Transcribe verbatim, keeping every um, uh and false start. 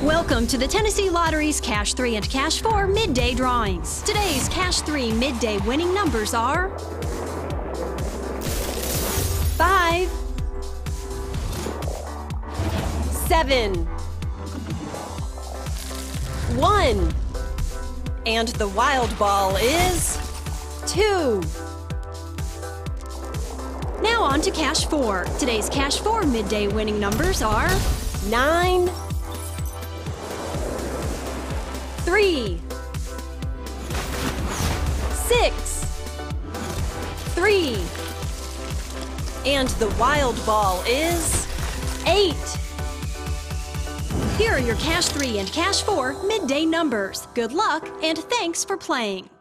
Welcome to the Tennessee Lottery's Cash three and Cash four midday drawings. Today's Cash three midday winning numbers are five, seven, one, and the wild ball is two. Now on to Cash four. Today's Cash four midday winning numbers are nine, three, six, three, and the wild ball is eight. Here are your Cash three and Cash four midday numbers. Good luck and thanks for playing.